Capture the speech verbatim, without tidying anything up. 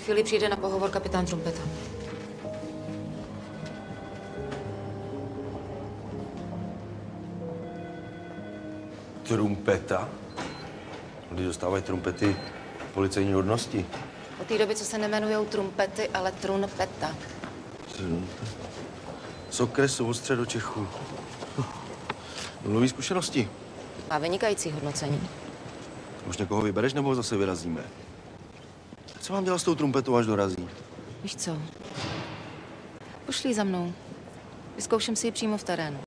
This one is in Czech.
chvíli přijde na pohovor kapitán Trumpeta. Trumpeta? Když dostávají trumpety policejní hodnosti. Od té doby, co se nemenujou trumpety, ale Trunpeta. Z okresu od Středočechu. Mluví zkušenosti. Má vynikající hodnocení. Už někoho vybereš, nebo zase vyrazíme? Co mám dělat s tou trumpetou, až dorazí? Víš co? Pošli za mnou. Vyzkouším si ji přímo v terénu.